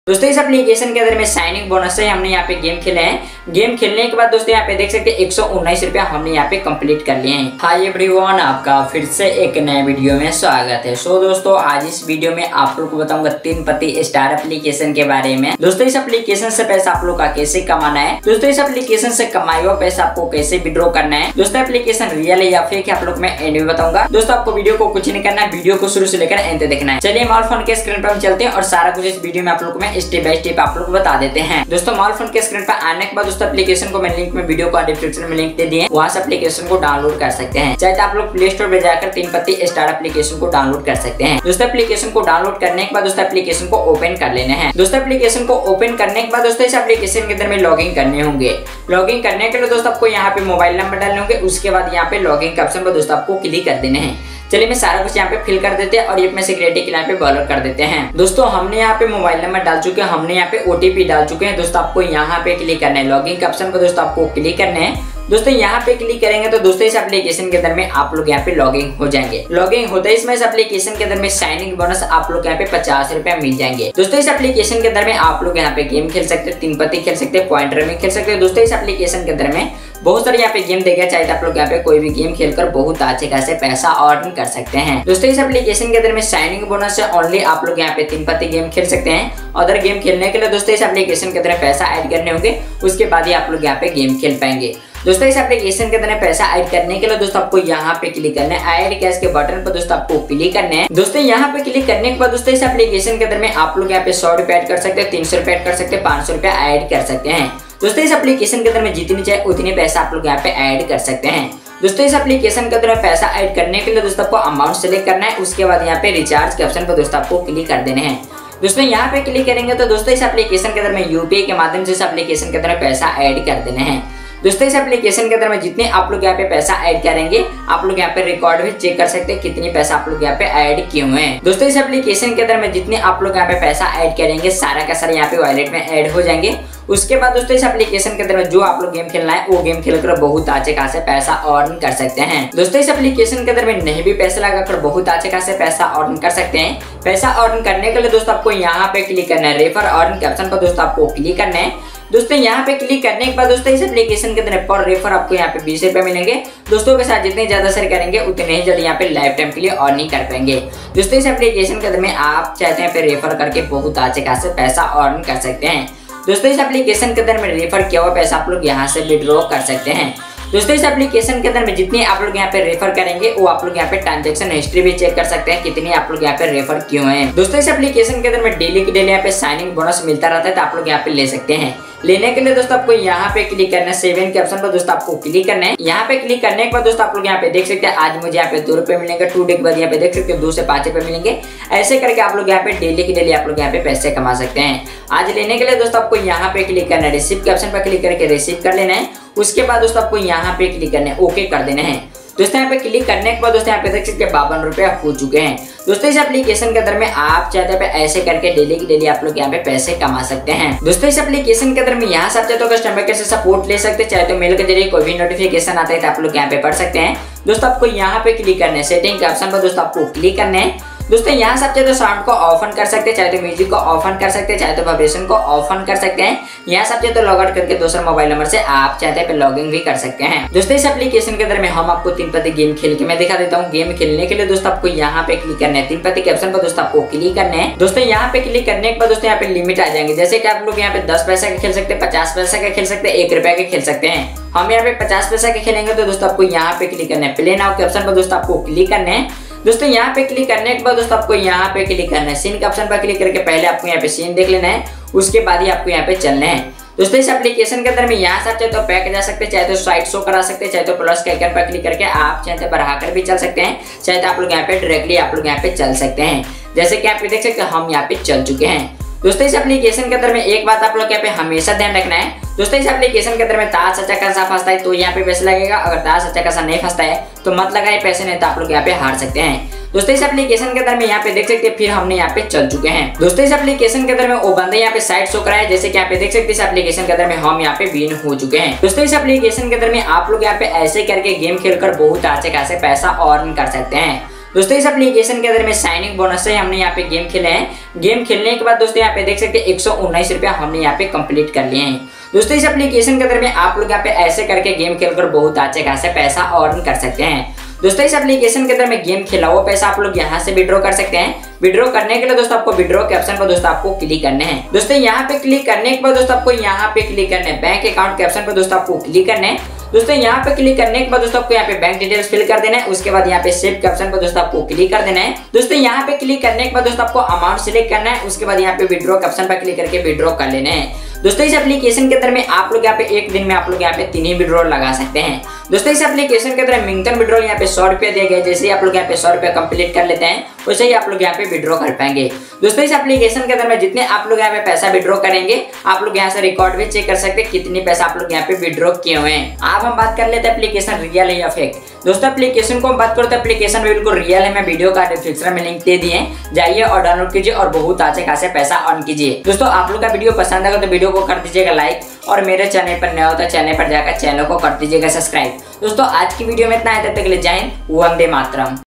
दोस्तों इस एप्लीकेशन के अंदर में साइनिंग बोनस से हमने यहाँ पे गेम खेले हैं। गेम खेलने के बाद दोस्तों यहाँ पे देख सकते हैं 119 रुपया हमने यहाँ पे कंप्लीट कर लिए हैं। हाय एवरीवन, आपका फिर से एक नए वीडियो में स्वागत है। दोस्तों आज इस वीडियो में आप लोग को बताऊंगा 3 पत्ती स्टार एप्लीकेशन के बारे में। दोस्तों इस एप्लीकेशन से पैसा आप लोग का कैसे कमाना है, दोस्तों इस एप्लीकेशन से कमाए हुआ पैसा आपको कैसे विड्रॉ करना है, दोस्तों एप्लीकेशन रियल है या फेक है आप लोग मैं एंड में बताऊंगा। दोस्तों आपको वीडियो को कुछ नहीं करना है, वीडियो को शुरू से लेकर एंड तक देखना है। चलिए मोबाइल फोन के स्क्रीन पर हम चलते हैं और सारा कुछ इस वीडियो में आप लोग को स्टेप बाय स्टेप आप लोग को बता देते हैं। दोस्तों मोबाइल फोन के स्क्रीन पर आने के बाद दोस्तों एप्लीकेशन को मैं लिंक में वीडियो का डिस्क्रिप्शन में लिंक दे दिए, वहां से एप्लीकेशन को डाउनलोड कर सकते हैं। चाहे आप लोग प्ले स्टोर पे जाकर 3 पत्ती स्टार एप्लीकेशन को डाउनलोड कर सकते हैं। दोस्तों एप्लीकेशन को डाउनलोड करने के बाद दोस्तों एप्लीकेशन को ओपन कर लेना है। दोस्तों एप्लीकेशन को ओपन करने के बाद दोस्तों इस एप्लीकेशन के अंदर में लॉगिन करने होंगे। लॉगिन करने के लिए दोस्तों आपको यहाँ पे मोबाइल नंबर डालने होंगे, उसके बाद यहाँ पे लॉगिन के ऑप्शन पर दोस्तों आपको क्लिक कर देने हैं। चलिए मैं सारा कुछ यहाँ पे फिल कर देते हैं और ये अपने सिक्योरिटी के यहाँ पे बॉलर कर देते हैं। दोस्तों हमने यहाँ पे मोबाइल नंबर डाल चुके हैं, हमने यहाँ पे ओटीपी डाल चुके हैं। दोस्तों आपको यहाँ पे क्लिक करना है, लॉगिन के ऑप्शन पर दोस्तों आपको क्लिक करना है। दोस्तों यहाँ पे क्लिक करेंगे तो दोस्तों इस एप्लीकेशन के अंदर में आप लोग यहाँ पे लॉगिन हो जाएंगे। लॉगिन होते ही इसमें इस एप्लीकेशन के अंदर में साइनिंग बोनस आप लोग यहाँ पे 50 रुपया मिल जाएंगे। दोस्तों इस एप्लीकेशन के अंदर में आप लोग यहाँ पे गेम खेल सकते हैं, 3 पत्ती खेल सकते हैं, पॉइंटर में खेल सकते हैं। दोस्तों इस एप्लीकेशन के अंदर में बहुत सारे यहाँ पे गेम देगा, चाहे आप लोग यहाँ पे कोई भी गेम खेलकर बहुत अच्छे खासे पैसा अर्न कर सकते हैं। दोस्तों इस एप्लीकेशन के अंदर में साइनिंग बोनस से ओनली आप लोग यहाँ पे 3 पत्ती गेम खेल सकते हैं। अदर गेम खेलने के लिए दोस्तों इस एप्लीकेशन के अंदर पैसा ऐड करने होंगे, उसके बाद ही आप लोग यहाँ पे गेम खेल पाएंगे। दोस्तों इस एप्लीकेशन के अंदर पैसा ऐड करने के लिए दोस्तों आपको यहाँ पे क्लिक करना है, ऐड कैश के बटन पर दोस्तों आपको क्लिक करना है। दोस्तों यहाँ पे क्लिक करने के बाद दोस्तों इस एप्लीकेशन के अंदर में आप लोग यहाँ पे 100 रुपया ऐड कर सकते हैं, 300 रुपया ऐड कर सकते हैं, 500 रुपया ऐड कर सकते हैं। दोस्तों इस एप्लीकेशन के अंदर में जितनी चाहे उतनी पैसा आप लोग यहाँ पे ऐड कर सकते हैं। दोस्तों इस एप्लीकेशन के अंदर पैसा ऐड करने के लिए दोस्तों आपको अमाउंट सेलेक्ट करना है, उसके बाद यहाँ पे रिचार्ज के ऑप्शन पर दोस्तों आपको क्लिक कर देने हैं। दोस्तों यहाँ पे क्लिक करेंगे तो दोस्तों इस एप्लीकेशन के अंदर में यूपीआई के माध्यम से इस एप्लीकेशन के अंदर पैसा ऐड कर देने हैं। दोस्तों इस एप्लीकेशन के अंदर में जितने आप लोग यहाँ पे पैसा ऐड करेंगे आप लोग यहाँ पे रिकॉर्ड भी चेक कर सकते हैं कितनी पैसा आप लोग यहाँ पे ऐड किए हुए हैं। दोस्तों इस एप्लीकेशन के अंदर में जितने आप लोग यहाँ पे पैसा ऐड करेंगे सारा का सारा यहाँ पे वॉलेट में ऐड हो जाएंगे। उसके बाद दोस्तों इस एप्लीकेशन के अंदर में जो आप लोग गेम खेलना है वो गेम खेलकर बहुत अच्छे खासे पैसा अर्न कर सकते हैं। दोस्तों इस एप्लीकेशन के अंदर में नहीं भी पैसा लगाकर बहुत अच्छे खासे पैसा अर्न कर सकते हैं। पैसा अर्न करने के लिए दोस्तों आपको यहाँ पे क्लिक करना है, रेफर अर्न के ऑप्शन पर दोस्तों आपको क्लिक करना है। दोस्तों यहाँ पे क्लिक करने के बाद दोस्तों इस एप्लीकेशन के अंदर पर रेफर आपको यहाँ पे 20 रुपए मिलेंगे। दोस्तों के साथ जितने ज्यादा शेयर करेंगे उतने ही जल्दी यहाँ पे लाइफ टाइम के लिए अर्निंग कर पाएंगे। दोस्तों इस एप्लीकेशन के अंदर में आप चाहते हैं रेफर करके बहुत अच्छे खासे पैसा अर्न कर सकते हैं। दोस्तों इस एप्लीकेशन के अंदर में रेफर किया हुआ पैसा आप लोग यहाँ से विड्रॉ कर सकते हैं। दोस्तों इस एप्लीकेशन के अंदर में जितने आप लोग यहाँ पे रेफर करेंगे वो आप लोग यहाँ पे ट्रांजैक्शन हिस्ट्री भी चेक कर सकते हैं कितने आप लोग यहाँ पे रेफर किए हुए हैं। दोस्तों इस एप्लीकेशन के अंदर में डेली की डेली यहाँ पे साइनिंग बोनस मिलता रहता है, तो आप लोग यहाँ पे ले सकते हैं। लेने के लिए दोस्तों आपको यहाँ पे क्लिक करना है, 7 के ऑप्शन पर दोस्तों आपको क्लिक करना है। यहाँ पे क्लिक करने के बाद दोस्तों आप लोग यहाँ पे देख सकते हैं आज मुझे यहाँ पे 2 रुपए मिलेंगे, 2 डे के बाद यहाँ पे देख सकते हैं 2 से 5 रुपए मिलेंगे। ऐसे करके आप लोग यहाँ पे डेली की डेली आप लोग यहाँ पे पैसे कमा सकते हैं। आज लेने के लिए दोस्तों आपको यहाँ पे क्लिक करना है, रिसीव के ऑप्शन पर क्लिक करके रिसीव कर लेना है। उसके बाद दोस्तों आपको यहाँ पे क्लिक करना है, ओके कर देना है। दोस्तों यहाँ पे क्लिक करने के बाद दोस्तों यहाँ पे देख सकते हैं 52 रुपया हो चुके हैं। दोस्तों इस एप्लीकेशन के अंदर में आप चाहते हैं ऐसे करके डेली की डेली आप लोग यहाँ पे पैसे कमा सकते हैं। दोस्तों इस एप्लीकेशन के अंदर में यहाँ से आप चाहते हो कस्टमर केयर से सपोर्ट ले सकते हैं, चाहे तो मेल के जरिए कोई भी नोटिफिकेशन आता है तो आप लोग यहाँ पे पढ़ सकते हैं। दोस्तों आपको यहाँ पे क्लिक करना है, सेटिंग के ऑप्शन पर दोस्तों आपको क्लिक करना है। दोस्तों यहाँ से आप चाहे तो साउंड को ऑफन कर सकते हैं, चाहे तो म्यूजिक को ऑफन कर सकते हैं, चाहे तो वाइब्रेशन को ऑफन कर सकते हैं। यहाँ से आप चाहे तो लॉग आउट करके दूसरा मोबाइल नंबर से आप चाहते हैं लॉगिंग भी कर सकते हैं। दोस्तों इस एप्लीकेशन के अंदर में हम आपको 3 पत्ती गेम खेल के मैं दिखा देता हूँ। गेम खेलने के लिए दोस्तों आपको यहाँ पे क्लिक करना है, 3 पत्ती के ऑप्शन पर दोस्तों आपको क्लिक करना है। दोस्तों यहाँ पे क्लिक करने के बाद दोस्तों यहाँ पे लिमिट आ जाएंगे, जैसे कि आप लोग यहाँ पे 10 पैसा के खेल सकते हैं, 50 पैसा के खेल सकते हैं, 1 रुपया के खेल सकते हैं। हम यहाँ पे 50 पैसा के खेलेंगे तो दोस्तों आपको यहाँ पे क्लिक करना है, प्ले नाउ के ऑप्शन पर दोस्तों आपको क्लिक करना है। दोस्तों यहाँ पे क्लिक करने के बाद दोस्तों आपको यहाँ पे क्लिक करना है, सीन के ऑप्शन पर क्लिक करके पहले आपको यहाँ पे सीन देख लेना है, उसके बाद ही आपको यहाँ पे चलना है। दोस्तों इस एप्लीकेशन के अंदर में यहाँ से आप चाहे तो बैक जा सकते हैं, चाहे तो साइड शो करा सकते हैं, चाहे तो प्लस के आइकन पर क्लिक करके आप चाहे तो बढ़ाकर भी चल सकते हैं, चाहे तो आप लोग यहाँ पे डायरेक्टली आप लोग यहाँ पे चल सकते हैं। जैसे कि आप देख सकते हैं हम यहाँ पे चल चुके हैं। दोस्तों इस एप्लीकेशन के अंदर में एक बात आप लोग यहाँ पे हमेशा ध्यान रखना है। दोस्तों इस एप्लीकेशन के अंदर में ताज अच्छा खासा फंसता है तो यहाँ पे पैसा लगेगा, अगर ताज अच्छा खासा नहीं फंसता है तो मत लगाए पैसे, नहीं तो आप लोग यहाँ पे हार सकते हैं। दोस्तों इस एप्लीकेशन के अंदर में यहाँ पे देख सकते हैं फिर हमने यहाँ पे चल चुके हैं। दोस्तों इस एप्लीकेशन के अंदर में वो बंदे यहाँ पे साइड शो कराए, जैसे कि यहाँ पे देख सकते हैं इस एप्लीकेशन के अंदर में हम यहाँ पे विन हो चुके हैं। दोस्तों इस एप्लीकेशन के अंदर में आप लोग यहाँ पे ऐसे करके गेम खेलकर बहुत अच्छे खासे पैसा अर्न कर सकते हैं। दोस्तों इस एप्लीकेशन के अंदर में साइनिंग बोनस है, हमने यहाँ पे गेम खेले हैं। गेम खेलने के बाद दोस्तों यहाँ पे देख सकते हैं 119 रुपया हमने यहाँ पे कंप्लीट कर लिए हैं। दोस्तों इस एप्लीकेशन के अंदर में आप लोग यहाँ पे ऐसे करके गेम खेलकर बहुत अच्छे खासे पैसा अर्न कर सकते हैं। दोस्तों इस एप्लीकेशन के अंदर में गेम खेला हुआ पैसा आप लोग यहाँ से विड्रॉ कर सकते हैं। विड्रॉ करने के लिए दोस्तों आपको विड्रॉ के ऑप्शन पर दोस्तों आपको क्लिक करने हैं। दोस्तों यहाँ पे क्लिक करने के बाद दोस्तों आपको यहाँ पे क्लिक करना है, बैंक अकाउंट के ऑप्शन पर दोस्तों आपको क्लिक करना है। दोस्तों यहाँ पे क्लिक करने के बाद दोस्तों आपको यहाँ पे बैंक डिटेल्स फिल कर देना है। उसके बाद यहाँ पे सेव के ऑप्शन पर दोस्तों आपको क्लिक कर देना है। दोस्तों यहाँ पे क्लिक करने के बाद दोस्तों आपको अमाउंट सिलेक्ट करना है। उसके बाद यहाँ पे विड्रॉ के ऑप्शन पर क्लिक करके विड्रॉ कर लेना है। दोस्तों इस एप्लीकेशन के अंदर में आप लोग यहाँ पे एक दिन में आप लोग यहाँ पे 3 ही विड्रॉल लगा सकते हैं। दोस्तों इस एप्लीकेशन के अंदर मिनिमम विड्रॉल यहाँ पे 100 रुपया दिया गया है। जैसे ही आप लोग यहाँ पे 100 रुपया कंप्लीट कर लेते हैं वैसे ही आप लोग यहाँ पे विड्रॉ कर पाएंगे। दोस्तों इस एप्लीकेशन के अंदर में जितने आप लोग यहाँ पे पैसा विड्रॉ करेंगे आप लोग यहाँ से रिकॉर्ड भी चेक कर सकते हैं कितनी पैसा आप लोग यहाँ पे विड्रॉ किए हुए हैं। अब हम बात कर लेते हैं एप्लीकेशन रियल है या फेक। दोस्तों एप्लीकेशन को हम बात करते हैं, एप्लीकेशन बिल्कुल रियल है। मैं वीडियो का डिस्क्रिप्शन में लिंक दे दिए, जाइए और डाउनलोड कीजिए और बहुत अच्छे खासे पैसा अर्न कीजिए। दोस्तों आप लोग का वीडियो पसंद आएगा तो वीडियो को कर दीजिएगा लाइक और मेरे चैनल पर नया हो तो चैनल पर जाकर चैनल को कर दीजिएगा सब्सक्राइब। दोस्तों आज की वीडियो में इतना है, तब तक के लिए जय हिंद, वंदे मातरम।